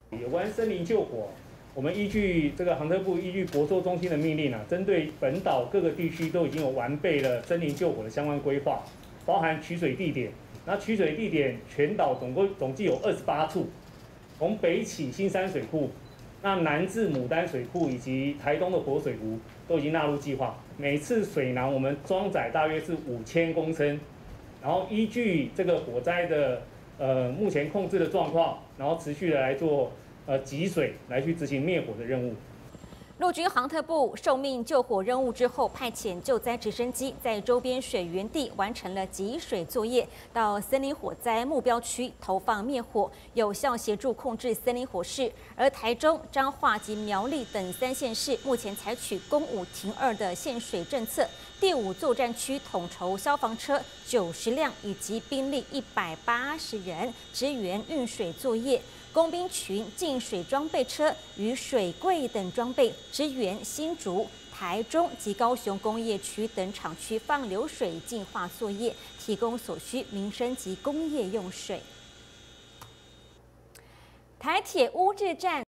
有关森林救火，我们依据这个航特部依据国作中心的命令针对本岛各个地区都已经有完备了森林救火的相关规划，包含取水地点。那取水地点全岛总计有28处，从北起新山水库，那南至牡丹水库以及台东的活水湖都已经纳入计划。每次水囊我们装载大约是5000公升，然后依据这个火灾的目前控制的状况，然后持续的来做集水来去执行灭火的任务。 陆军航特部受命救火任务之后，派遣救灾直升机在周边水源地完成了集水作业，到森林火灾目标区投放灭火，有效协助控制森林火势。而台中、彰化及苗栗等3县市目前采取公5停2的限水政策，第5作战区统筹消防车90辆以及兵力180人支援运水作业。工兵群进水装备车与水柜等装备支援新竹、台中及高雄工业区等厂区放流水净化作业，提供所需民生及工业用水。台铁乌日站。